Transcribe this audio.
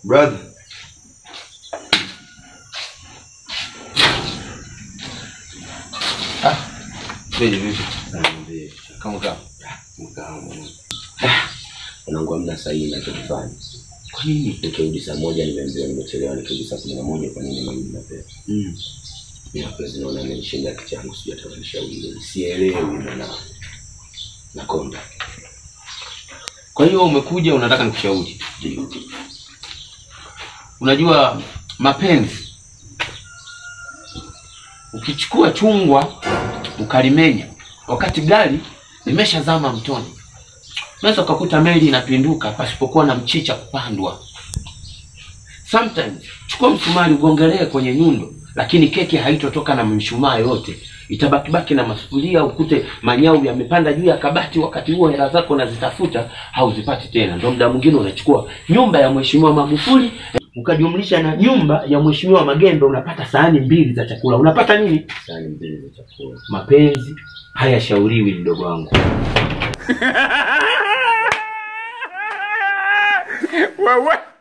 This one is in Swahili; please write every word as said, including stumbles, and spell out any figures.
Brother. Ah. Vipi vipi? Niambie. Kama kama. Mkahamu. Unangu amna sahihi ninachofanya. Kwa nini? Nikirudi saa moja nimeambiwa nimechelewa, nikirudi saa kumi na moja kwa nini mimi mapema? Mm. Mimi hapezi naona amenishinda kichangu sijui atawanisha ule. Sielewi mwana. Nakonda. Kwa hiyo umekuja unataka nikushauri. Ndio. Unajua mapenzi, ukichukua chungwa ukalimenya wakati gari limeshazama mtoni, unaweza ukakuta meli inapinduka pasipokuwa na mchicha kupandwa. Sometimes chukua msumari ugongelee kwenye nyundo, lakini keki haitotoka na mshumaa yote. Itabaki baki na masufuria, ukute manyau yamepanda juu ya kabati, wakati huo hela zako unazitafuta hauzipati tena. Ndio muda mwingine unachukua nyumba ya Mheshimiwa Magufuli ukajumlisha na nyumba ya Mheshimiwa Magendo, unapata sahani mbili za chakula. Unapata nini? Sahani mbili za chakula. Mapenzi hayashauriwi mdogo wangu. Wewe